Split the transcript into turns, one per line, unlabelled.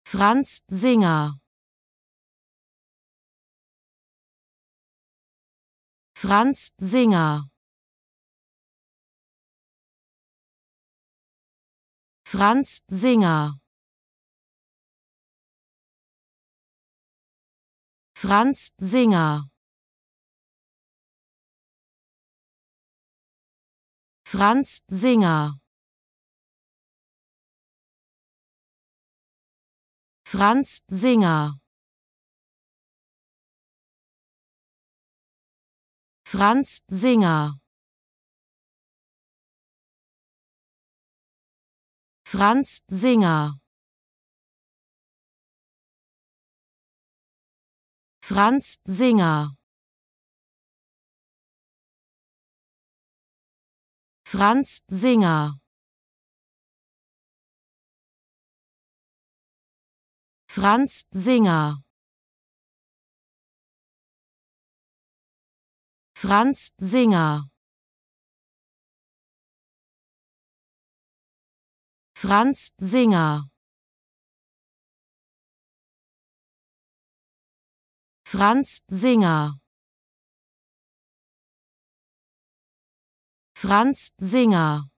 Franz Singer. Franz Singer. Franz Singer. Franz Singer. Franz Singer. Franz Singer. Franz Singer. Franz Singer. Franz Singer. Franz Singer. Franz Singer. Franz Singer. Franz Singer. Franz Singer. Franz Singer.